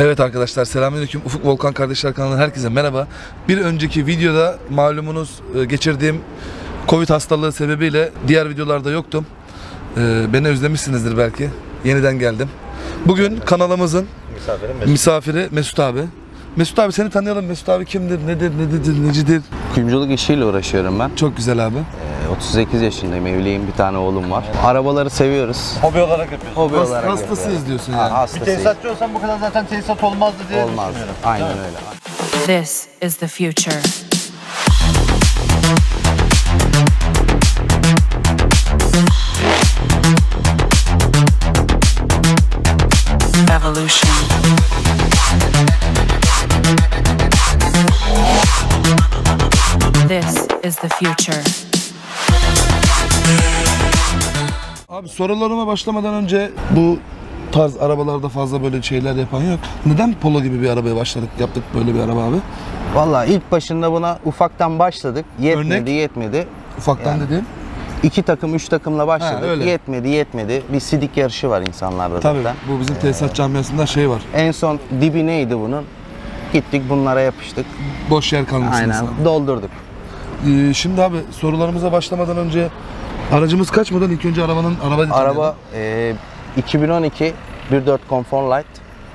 Evet arkadaşlar, selamünaleyküm. Ufuk Volkan Kardeşler kanalından herkese merhaba. Bir önceki videoda malumunuz geçirdiğim Covid hastalığı sebebiyle diğer videolarda yoktum. Beni özlemişsinizdir belki. Yeniden geldim. Bugün kanalımızın misafiri Mesut abi. Mesut abi, seni tanıyalım. Mesut abi kimdir, nedir, necidir? Kuyumculuk işiyle uğraşıyorum ben. Çok güzel abi. 38 yaşındayım, evliyim, bir tane oğlum var. Arabaları seviyoruz. Hobi olarak yapıyorsun. Hobi olarak hastasıyız diyorsun yani. Hastasıyız. Bir tesisatçı olsan bu kadar zaten tesisat olmazdı diye Olmaz. düşünüyorum. Aynen öyle. This is the future. Evolution. This is the future. Abi, sorularıma başlamadan önce, bu tarz arabalarda fazla böyle şeyler yapan yok. Neden Polo gibi bir arabaya yaptık böyle bir araba abi? Vallahi ilk başında buna ufaktan başladık. Yetmedi. Ufaktan Yani. dediğim? 2 takım, 3 takımla başladık. öyle. Yetmedi. Bir sidik yarışı var insanlarda Tabii, zaten. bu bizim tesisat camiasında şey var. En son dibi neydi bunun? Gittik bunlara yapıştık. Boş yer kalmasın. Aynen, doldurduk. Şimdi abi, sorularımıza başlamadan önce aracımız kaç model? İlk önce Araba 2012 1.4 Comfort Light,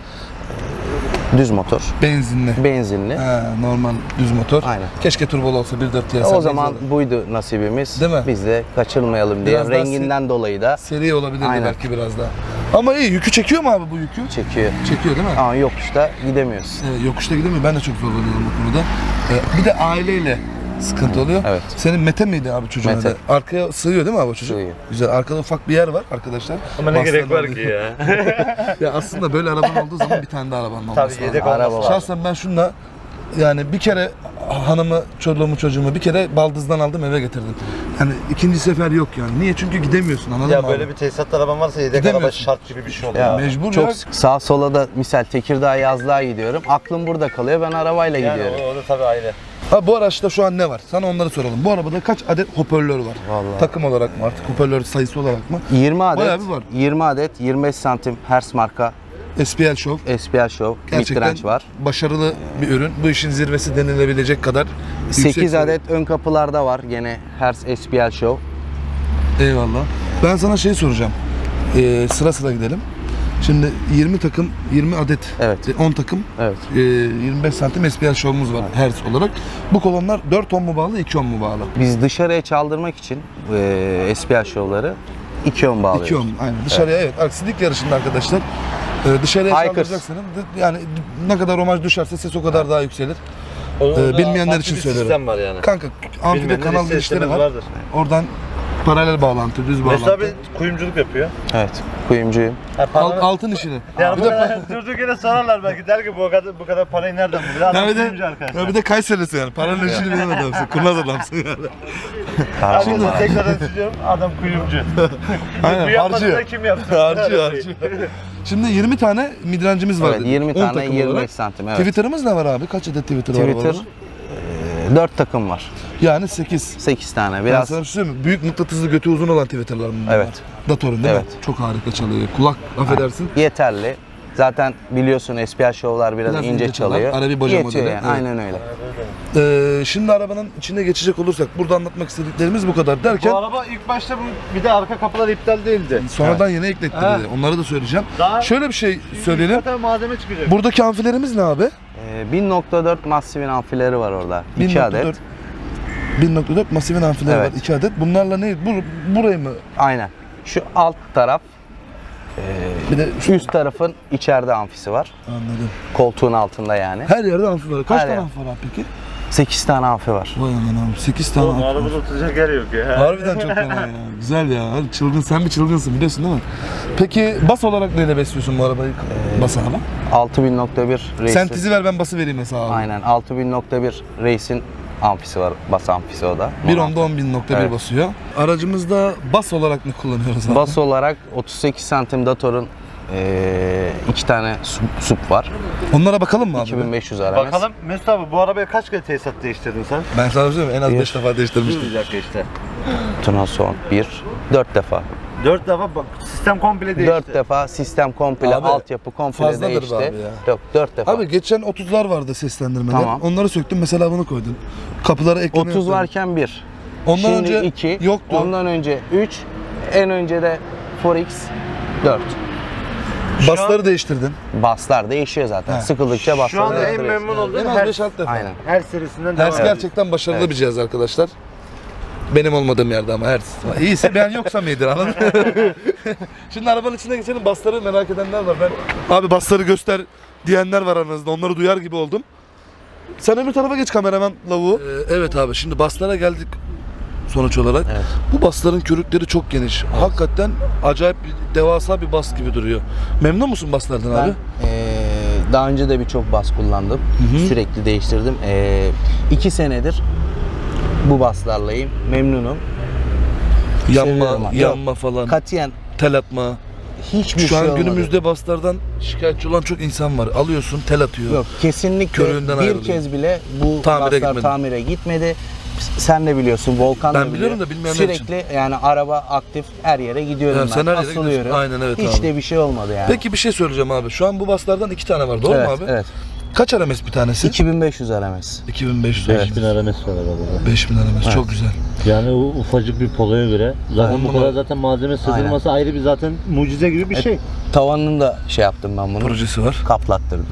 düz motor. Benzinli. Normal düz motor. Aynen. Keşke turbolu olsa 1.4 TSI. O zaman buydu nasibimiz. Değil mi? Biz de kaçırmayalım diye. Biraz daha renginden dolayı da seri olabilirdi Aynen. belki biraz daha. Ama iyi, yükü çekiyor mu abi bu yükü? çekiyor. Çekiyor değil mi? Ama yokuşta gidemiyoruz. Yokuşta gidemiyor. Ben de çok zorlanıyorum bu konuda. Bir de aileyle sıkıntı oluyor. Evet. Senin Mete miydi abi çocuğun Mete. adı? Arkaya sığıyor değil mi abi çocuk? Sığıyor. Güzel. Arkada ufak bir yer var arkadaşlar. Ama ne gerek var Bastan ki ya? Ya aslında böyle araban olduğu zaman bir tane de arabanın olması lazım. Tabii, yedek Araba olmaz. var. Şahsen ben şunla yani bir kere hanımı, çocuğumu bir kere baldızdan aldım, eve getirdim. Yani ikinci sefer yok yani. Niye? Çünkü gidemiyorsun, anladın mı Ya abi? böyle bir tesisat araban varsa yedek araba Gidemiyorsun. şart gibi bir şey oluyor. Ya, Mecbur çok ya. sağa sola da misal Tekirdağ yazlığa gidiyorum. Aklım burada kalıyor. Ben arabayla Yani gidiyorum. o da tabii ayrı. Ha, bu araçta şu an ne var? Sana onları soralım. Bu arabada kaç adet hoparlör var? Vallahi. Takım olarak mı artık, hoparlör sayısı olarak mı? 20 adet. Bayağı bir var. 20 adet 25 santim Hertz marka SPL Show. SPL Show Gerçekten mid-range var. başarılı bir ürün. Bu işin zirvesi denilebilecek kadar 8 yüksek. adet ön kapılarda var. Gene Hertz SPL Show. Eyvallah. Ben sana şey soracağım. Sıra sıra gidelim. Şimdi 20 takım, 20 adet, Evet. 10 takım, Evet. 25 santim SPL Show'umuz var Hertz olarak. Bu kolonlar 4 ohm mu bağlı, 2 ohm mu bağlı? Biz dışarıya çaldırmak için SPL Show'ları 2 ohm bağlıyoruz. 2 ohm, aynen. Dışarıya, evet. Aksilik yarışında arkadaşlar. Dışarıya Haykır. çaldıracaksınız. Yani ne kadar omaj düşerse ses o kadar daha yükselir. Onun bilmeyenler farklı için bir söylüyorum. sistem var yani. Kanka, amfide Bilmeyenler kanal ister girişleri istemez var. vardır. Oradan paralel bağlantı, düz Mesut bağlantı. abi kuyumculuk yapıyor. Evet. Kuyumcuyum. Altın işini. Yani Bir bu de kadar durduk yere sorarlar belki, der ki bu kadar parayı nereden buluyor? Adam Ya bir kuyumcu de, arkadaşlar. ya bir de Kayseri'si yani. Paranın işini bilen adamsın. Kurnaz adamsın yani. Şimdi tekrardan söylüyorum, adam kuyumcu. Aynen, Bu yapmadı harcıyor. da kim yaptı? Harcıyor. Şimdi 20 tane midrancımız var. Evet, dedik. 20 10 tane takım 25 olarak. santim. Evet. Twitter'ımız ne var abi? Kaç adet Twitter var? Twitter 4 takım var. Yani 8. 8 tane. Ben Biraz sana bir şey söyleyeyim mi? Büyük mıknatıslı götü uzun olan Twitter'lar mı? Evet. Datorun değil mi? Evet. Çok harika çalıyor. Kulak, affedersin. yeterli. Zaten biliyorsun SPL Show'lar biraz ince çalıyor. Ara bir boca Yetiyor modeli. yani. Evet. Aynen öyle. Şimdi arabanın içine geçecek olursak burada anlatmak istediklerimiz bu kadar derken Bu araba ilk başta bir de arka kapılar iptal değildi. sonradan yeni ekletti Ha. dedi. Onları da söyleyeceğim. Daha- Şöyle bir şey söyleyelim. Zaten malzeme çıkacak. Buradaki amfilerimiz ne abi? 1.4 Massiv'in amfileri var orada. 2 adet. 1.4 Massiv'in amfileri Evet. var. 2 adet. Bunlarla ne? Burayı mı? Aynen. Şu alt taraf, Bir de üst tarafın içeride amfisi var. anladım. Koltuğun altında yani. Her yerde amfi var. Kaç Her tane yer. amfi var abi peki? 8 tane amfi var. Vay anam, 8 tane Oğlum amfi var. arabada oturacak yer yok ya. Harbiden çok fena ya. Güzel ya. Hadi çılgın, sen bir çılgınsın biliyorsun değil mi? Peki bas olarak neyle besliyorsun bu arabayı? Bas abi. 6000.1 Race'in. Sen tizi ver, ben bası vereyim mesela abi. Aynen 6000.1 Race'in amfisi var. Bas amfisi o da. 1.10'da 10.000.1 Evet. basıyor. Aracımızda bas olarak ne kullanıyoruz abi? Bas olarak 38 santim Dator'un 2 tane sub var. Onlara bakalım mı abi? 2500 RMS. Bakalım Mesut abi, bu arabaya kaç kere tesisat değiştirdin sen? Ben sana söyleyeyim, en az 5 defa değiştirmiştim. Bir dakika işte. Tuna son 1, 4 defa. 4 defa bak, sistem komple değişti. 4 defa sistem komple, Abi, altyapı komple fazladır be değişti. abi ya. Yok 4 defa. Abi geçen 30'lar vardı seslendirmeler. Tamam. Onları söktüm, mesela bunu koydum. Kapılara ekranı 30 yaptım. varken 1. Ondan Şimdi önce 2. yoktu. Ondan önce 3. En önce de 4X 4. Basları değiştirdim. Baslar değişiyor zaten. He. Sıkıldıkça Şu baslar anda en değiştiriyorsun. memnun olduğum En az her, 5-6 defa. Aynen. her serisinden Hers devam gerçekten başarılı bir cihaz arkadaşlar. Benim olmadığım yerde ama Hers. İyisi ben yoksam iyidir, anladın mı? Şimdi arabanın içine geçelim, basları merak edenler var. Abi basları göster diyenler var aranızda, onları duyar gibi oldum. Sen öbür tarafa geç kameraman lavuğu. Evet abi, şimdi baslara geldik sonuç olarak. Evet. Bu basların körükleri çok geniş. Hakikaten acayip devasa bir bas gibi duruyor. Memnun musun baslardan abi? Ben daha önce de birçok bas kullandım. Sürekli değiştirdim. 2 senedir bu baslarlayım. Memnunum. Seviyorum Yanma, ama. yanma falan, Katiyen tel atma. hiçbir Şu şey an olmadı. günümüzde baslardan şikayetçi olan çok insan var. Alıyorsun, tel atıyor. Yok, kesinlikle Körüğünden bir ayrılıyor. kez bile bu Tamire baslar gitmedi. tamire gitmedi. Sen de biliyorsun, Volkan da Ben biliyor. biliyorum da bilmeyenler Sürekli yani araba aktif, her yere gidiyorum Ya ben. sen her yere Asılıyorum. gidiyorsun. Aynen, evet Hiç abi. de bir şey olmadı yani. Peki bir şey söyleyeceğim abi. Şu an bu baslardan 2 tane var, doğru evet, mu abi? Evet. Kaç RMS bir tanesi? 2500 RMS. 2500. 5000 RMS var arabada. 5000 RMS, çok güzel. Yani o ufacık bir poloya göre zaten bu kadar zaten malzeme sığdırması ayrı bir zaten mucize gibi bir şey. Tavanını da şey yaptım ben bunu. Projesi var. Kaplattırdım.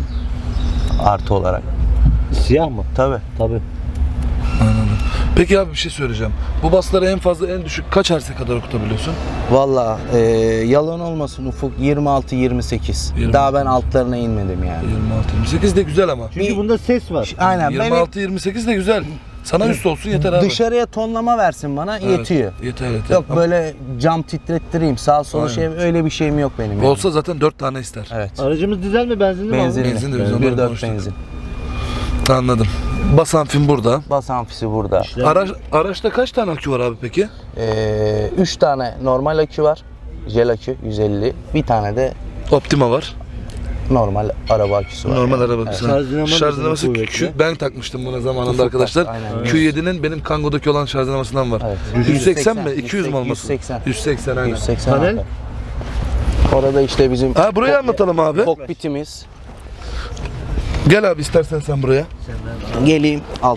Artı olarak. Siyah mı? Tabii. Tabii. Anladım. Peki abi bir şey söyleyeceğim. Bu basları en fazla en düşük kaç Hz'e kadar okutabiliyorsun? Valla yalan olmasın Ufuk, 26-28. 26. Daha ben altlarına inmedim yani. 26-28 de güzel ama. Çünkü bunda ses var. Aynen. 26-28 de güzel. Sana üst olsun yeter abi. Dışarıya tonlama versin bana, Evet, yetiyor. Yeter yeter. Yok Ama böyle cam titrettireyim, sağ sola Aynen. şey, öyle bir şeyim yok benim yani. olsa zaten 4 tane ister. Evet. Aracımız dizel mi benzinli mi? Benzinli. Benzin de biz onları 1.4 konuştuk. benzin. Anladım. Bas amfim burada. Bas amfisi burada. Araçta kaç tane akü var abi peki? 3 tane normal akü var. Jel akü 150. Bir tane de Optima var. normal araba aküsü var. Normal yani. araba Evet. aküsü. Şarj dinaması Q, ben takmıştım buna zamanında Ufuk arkadaşlar. taktı, aynen. Q7'nin benim Kango'daki olan şarj dinamasından var. Evet. 180 mi? 200 mi olması? 180. 180 aynen. 180 Panel? arka. Orada işte bizim Ha, burayı anlatalım abi. kokpitimiz. Gel abi istersen sen buraya. Geleyim alt.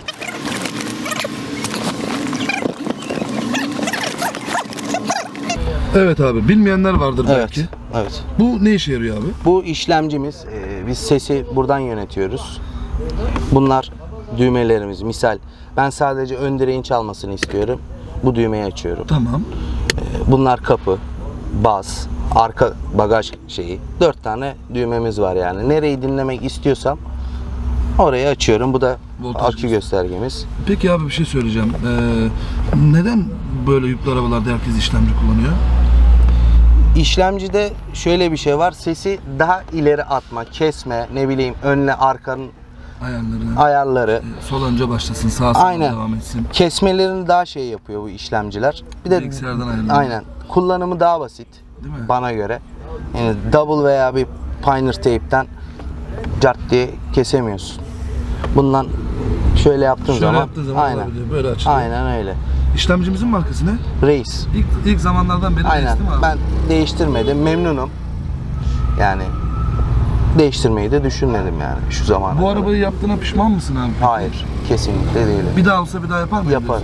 Evet abi, bilmeyenler vardır Evet. belki. Evet. Bu ne işe yarıyor abi? Bu işlemcimiz. Biz sesi buradan yönetiyoruz. Bunlar düğmelerimiz. Misal ben sadece ön direğin çalmasını istiyorum. Bu düğmeyi açıyorum. Tamam. Bunlar kapı, bas, arka bagaj şeyi. 4 tane düğmemiz var yani. Nereyi dinlemek istiyorsam orayı açıyorum. Bu da Voltaj akü göster- göstergemiz. Peki abi bir şey söyleyeceğim. Neden böyle yüklü arabalarda herkes işlemci kullanıyor? İşlemcide şöyle bir şey var. Sesi daha ileri atma, kesme, ne bileyim önle arkanın Ayarları. ayarları. Sol önce başlasın, sağ sola Aynen. devam etsin. Kesmelerini daha şey yapıyor bu işlemciler. Bir de Bilgisayardan ayarlanıyor. aynen. Kullanımı daha basit. Değil mi? Bana göre. Yani double veya bir Pioneer tape'ten cart diye kesemiyorsun. Bundan şöyle yaptığın Şöyle zaman, yaptığın zaman aynen. olabiliyor, böyle açılıyor. Aynen öyle. İşlemcimizin markası ne? Reis. İlk zamanlardan beri Aynen. değişti mi abi? Ben değiştirmedim. Memnunum. Yani değiştirmeyi de düşünmedim yani şu zamana Bu kadar. arabayı yaptığına pişman mısın abi? Hayır. Kesinlikle değilim. Bir daha olsa bir daha yapar mıydın? Yaparım.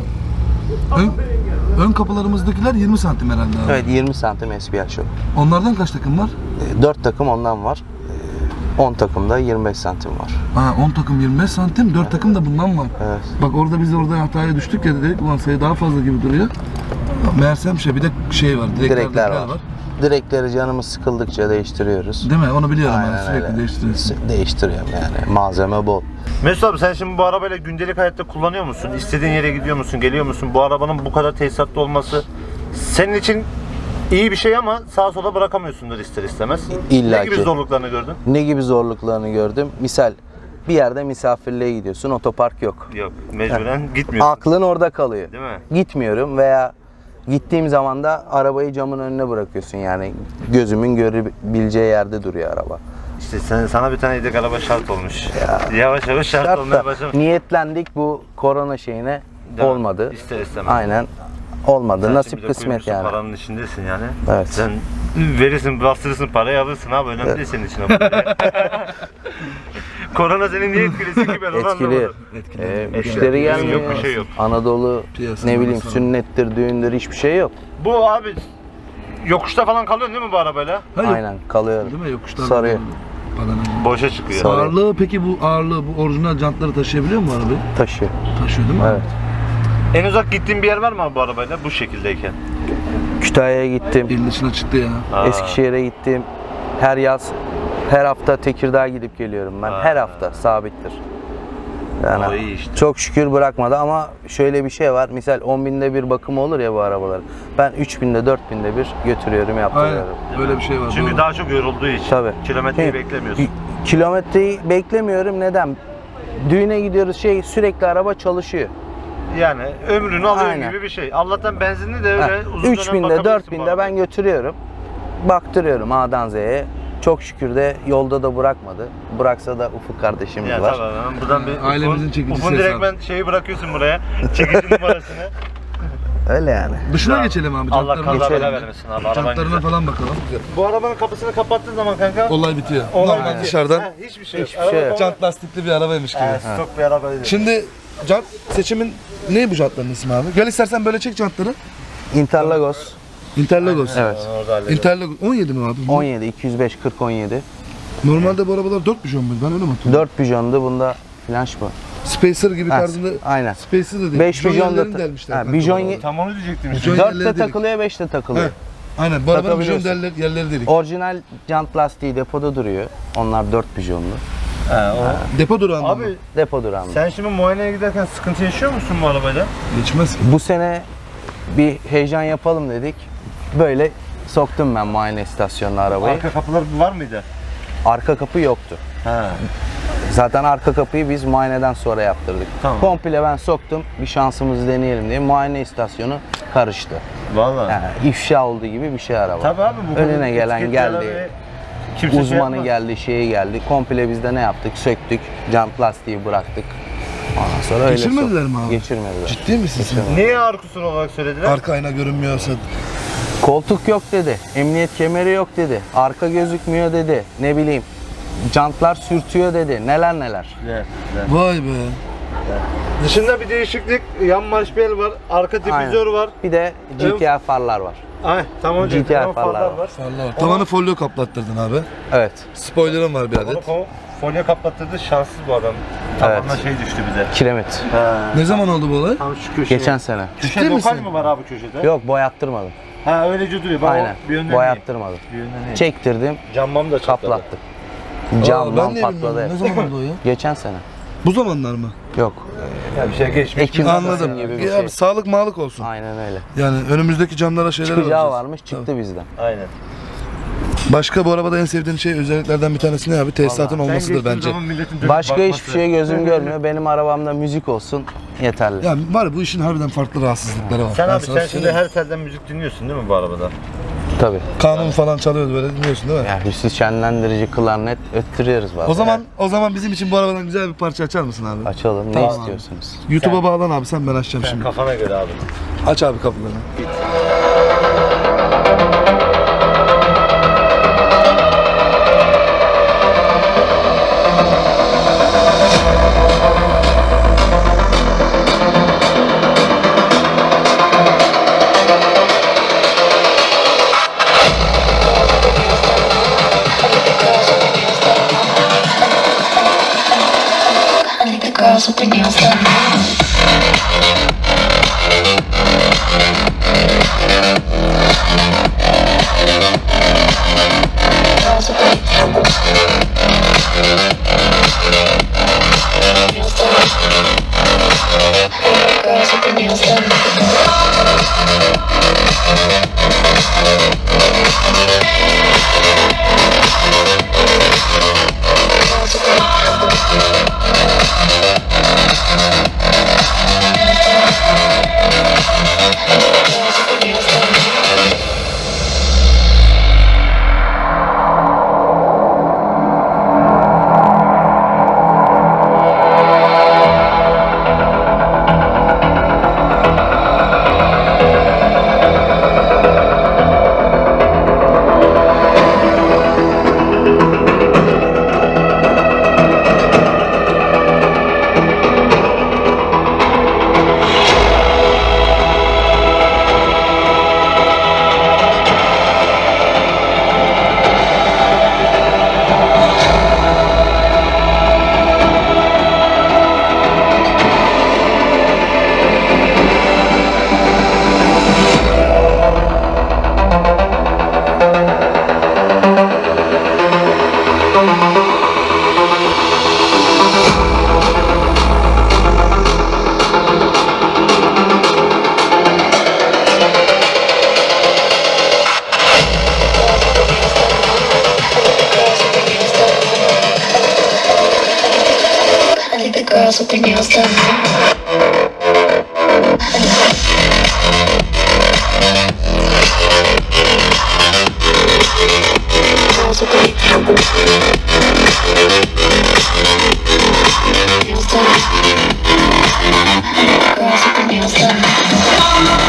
Ön kapılarımızdakiler 20 santim herhalde abi. Evet, 20 santim SPH yok. Onlardan kaç takım var? 4 takım ondan var. 10 takımda 25 santim var. Ha, 10 takım 25 santim, 4 takım da bundan var. Evet. Bak orada biz hataya düştük ya, dedik ulan sayı daha fazla gibi duruyor. Meğersem bir de şey var, Direkler var. Direkleri canımız sıkıldıkça değiştiriyoruz. Değil mi? Onu biliyorum Aynen ben, sürekli öyle. değiştiriyorsun. Değiştiriyorum yani. Malzeme bol. Mesut abi, sen şimdi bu arabayla gündelik hayatta kullanıyor musun? İstediğin yere gidiyor musun, geliyor musun? Bu arabanın bu kadar tesisatlı olması senin için iyi bir şey ama sağa sola bırakamıyorsundur ister istemez. İlla Ne gibi ki. zorluklarını gördün? Ne gibi zorluklarını gördüm? Misal bir yerde misafirliğe gidiyorsun, otopark yok. Yok, mecburen gitmiyorsun. Aklın orada kalıyor. Değil mi? Gitmiyorum veya gittiğim zaman da arabayı camın önüne bırakıyorsun yani gözümün görebileceği yerde duruyor araba. İşte sana bir tane yedek araba şart olmuş. Yavaş yavaş şart olmaya Şart da başlamış. niyetlendik bu korona şeyine, Değil mi? olmadı. İster istemez. Aynen. olmadı. Sen Nasip şimdi de kısmet koymuşsun, yani. Paranın içindesin yani. Evet. Sen verirsin, bastırırsın, parayı alırsın abi. Önemli değil senin için. Korona seni niye etkilesin ki ben onu Etkili. anlamadım. Müşteri gelmiyor. Yok, bir şey yok. Anadolu Piyasada ne bileyim mesela. sünnettir, düğündür hiçbir şey yok. Bu abi yokuşta falan kalıyorsun değil mi bu arabayla? Hayır. Aynen kalıyorum. Değil mi? Yokuşlar. Sarıyor. Falan. Boşa çıkıyor. Sarı. Ağırlığı peki bu ağırlığı, bu orijinal jantları taşıyabiliyor mu arabayı? Taşıyor. Taşıyor değil mi? Evet. En uzak gittiğin bir yer var mı abi bu arabayla bu şekildeyken? Kütahya'ya gittim. İl dışına çıktı ya. Aa. Eskişehir'e gittim. Her yaz, her hafta Tekirdağ'a gidip geliyorum ben. Her hafta sabittir. Yani O iyi işte. çok şükür bırakmadı ama şöyle bir şey var. Misal 10.000'de bir bakım olur ya bu arabalar. Ben 3.000'de 4.000'de bir götürüyorum, Aynen. yaptırıyorum. Böyle bir şey var. Çünkü doğru. daha çok yorulduğu için. Tabii. Kilometreyi Şey, beklemiyorsun. Kilometreyi beklemiyorum. Neden? Düğüne gidiyoruz sürekli araba çalışıyor. Yani ömrünü alıyor Aynen. gibi bir şey. Allah'tan benzinli de öyle uzun dönem 3.000'de bakabilirsin bu 4.000'de arabaya. ben götürüyorum. Baktırıyorum A'dan Z'ye. Çok şükür de yolda da bırakmadı. Bıraksa da Ufuk kardeşimiz Ya var. tabii buradan bir Ailemizin çekicisi Ufuk'un direkt hesabı. ben şeyi bırakıyorsun buraya. Çekici numarasını. Öyle yani. Dışına Ya, geçelim abi. Allah Jantlarına kaza bela bakalım. vermesin abi. Araban Jantlarına güzel. falan bakalım. Bu arabanın kapısını kapattığın zaman kanka Olay bitiyor. olay Normal bitiyor. dışarıdan Ha, hiçbir şey yok. Hiçbir şey yok. jant lastikli bir arabaymış gibi. Stok bir araba değil. Şimdi jant seçimin ne bu jantların ismi abi? Gel istersen böyle çek jantları. Interlagos. Interlagos. Evet. Orada halledelim. Interlagos 17 mi abi? 17, 205, 40, 17. Normalde bu arabalar 4 pijon muydu? Ben öyle mi hatırlıyorum? 4 pijondu, bunda flanş bu. Spacer gibi Ha, tarzında. aynen. Spacer da değil. 5 pijon da yerlerini delmişler. kanka bijon bu arada. Tam onu diyecektim. Bijon 4 yerleri de delik. takılıyor, 5 de takılıyor. Heh. Aynen bu arabanın bijon Takabiliyorsun. yerleri delik. Orijinal jant lastiği depoda duruyor. Onlar 4 pijonlu. Depo durağında Abi mı? Depo durağında. sen şimdi muayeneye giderken sıkıntı yaşıyor musun bu arabayla? Geçmez ki. Bu sene bir heyecan yapalım dedik. Böyle soktum ben muayene istasyonuna arabayı. Arka kapılar var mıydı? Arka kapı yoktu. Ha. Zaten arka kapıyı biz muayeneden sonra yaptırdık. Tamam. Komple ben soktum. Bir şansımızı deneyelim diye. Muayene istasyonu karıştı. Vallahi. Yani ifşa olduğu gibi bir şey araba. Tabii abi bu Önüne gelen etiketli geldi. arabayı kimse şey Uzmanı yapmaz. geldi, şeyi geldi. Komple biz de ne yaptık? Söktük. Jant lastiği bıraktık. Ondan sonra öyle Geçirmediler mi abi? Geçirmediler. Ciddi misin sen? Niye ağır kusur olarak söylediler? Arka ayna görünmüyorsa. Koltuk yok dedi. Emniyet kemeri yok dedi. Arka gözükmüyor dedi. Ne bileyim. Jantlar sürtüyor dedi. Neler neler. Güzel, güzel. Vay be. Dışında bir değişiklik, yan marş bel var, arka difüzör var. Bir de GTR farlar var. Ay tamam hocam, GTR tamam, farlar var. Farlar var. Tavanı folyo kaplattırdın abi. Evet. Spoiler'ın var bir Onu adet. folyo kaplattırdı, şanssız bu adam. Tabanına şey düştü bize. Kiremit. Ne zaman oldu bu olay? Tam şu köşeye. Geçen sene. Köşe Ciddi lokal misin? mi var abi köşede? Yok boyattırmadım. Ha öylece duruyor. Ben Aynen. o bir yönden Boyattırmadım. Bir yönden değil. Çektirdim. Cammam da çatladı. Kaplattık. Aa, Camdan ben niye patladı. bilmiyorum. Ne zaman oldu o ya? Geçen sene. Bu zamanlar mı? Yok. Ya bir şey geçmiş. Ekim Anladım. gibi bir Ya şey. abi, sağlık mağlık olsun. Aynen öyle. Yani önümüzdeki camlara şeyler Çıkacağı alacağız. varmış, çıktı bizden. Aynen. Başka bu arabada en sevdiğin şey özelliklerden bir tanesi ne abi? Tesisatın olmasıdır bence. Başka hiçbir şeye gözüm görmüyor. Benim arabamda müzik olsun yeterli. Ya var ya, bu işin harbiden farklı rahatsızlıkları var. Sen Ben abi sana sen şimdi söyleyeyim. her telden müzik dinliyorsun değil mi bu arabada? Tabii. Kanun falan çalıyordu böyle, dinliyorsun değil mi? Yani hüsnü şenlendirici klarnet öttürüyoruz bazen. O zaman bizim için bu arabadan güzel bir parça açar mısın abi? Açalım. Tamam Ne abi. istiyorsunuz? YouTube'a bağlan abi, sen ben açacağım Sen şimdi. kafana göre abi. Aç abi kapılarını. I need the girls with their nails done. Girls with their nails done. Girls with their nails done. Girls with their girls with their nails done. Girls with their nails done. Girls with their nails done. Girls with their nails done.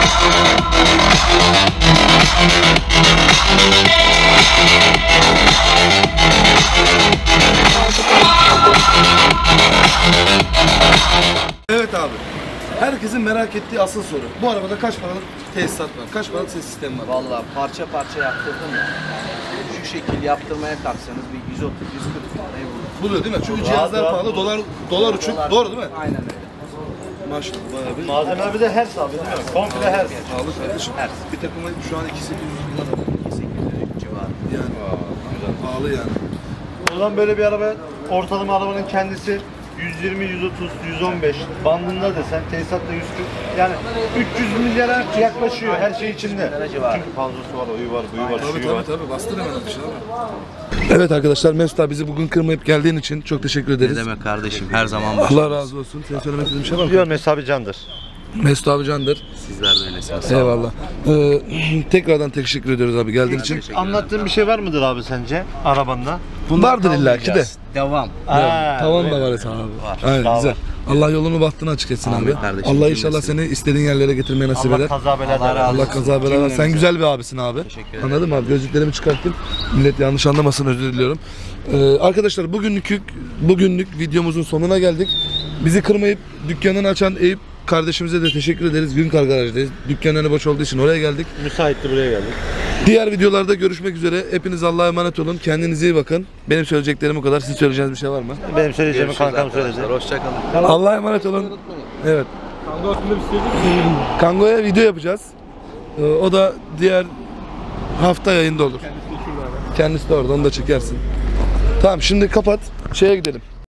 Evet abi. Herkesin merak ettiği asıl soru. Bu arabada kaç paralık tesisat var? Kaç paralık ses sistemi var? Vallahi parça parça yaptırdım ya. Şu şekil yaptırmaya kalksanız bir 130-140 lirayı bulur. Buluyor değil mi? Çünkü cihazlar rahat pahalı, dolar uçuk. Doğru değil mi? Aynen öyle. Maşallah bayağı bir Malzeme bir de her abi değil mi? Komple her. pahalı kardeşim. Bir takımı şu an 2.800 lira. 800 civarı. Yani pahalı yani. Buradan böyle bir araba, ortalama arabanın kendisi 120, 130, 115 bandında desen tesisatta 140 yani 300 milyara yaklaşıyor her şey içinde. Çünkü panzosu var, oyu var, buyu var, şuyu var. Tabii bastır hemen ateşi abi. Evet arkadaşlar, Mesut abi bizi bugün kırmayıp geldiğin için çok teşekkür ederiz. Ne demek kardeşim, her zaman Allah razı olsun. Senin söylemek istediğin bir şey var mı? Diyor Mesut abi candır. Mesut abi candır. Sizler de öylesiniz. Eyvallah. Tekrardan teşekkür ediyoruz abi geldiğin için. Anlattığın bir şey var mıdır abi sence arabanda? Vardır illaki de. Devam. Tavan da var Esen abi. Aynen Daha güzel. var. Allah yolunu bahtını açık etsin Amin abi. kardeşim, Allah cümlesi. inşallah seni istediğin yerlere getirmeyi nasip Allah eder. kaza bela Allah da razı Allah kaza bela ver. Sen güzel bir abisin abi. Teşekkür ederim. Anladın mı abi? Gözlüklerimi çıkartayım. Millet yanlış anlamasın, özür diliyorum. Arkadaşlar bugünlük videomuzun sonuna geldik. Bizi kırmayıp dükkanını açan Eyüp kardeşimize de teşekkür ederiz. Günkar Garaj'dayız. Dükkanın önü boş olduğu için oraya geldik. Müsaitti buraya geldik. Diğer videolarda görüşmek üzere. Hepiniz Allah'a emanet olun. Kendinize iyi bakın. Benim söyleyeceklerim bu kadar. Siz söyleyeceğiniz bir şey var mı? Benim söyleyeceğimi kankam söyledi. Hoşçakalın. Allah'a emanet olun. Evet. Kango'ya video yapacağız. O da diğer hafta yayında olur. Kendisi de orada. Onu da çekersin. Tamam, şimdi kapat. Şeye gidelim.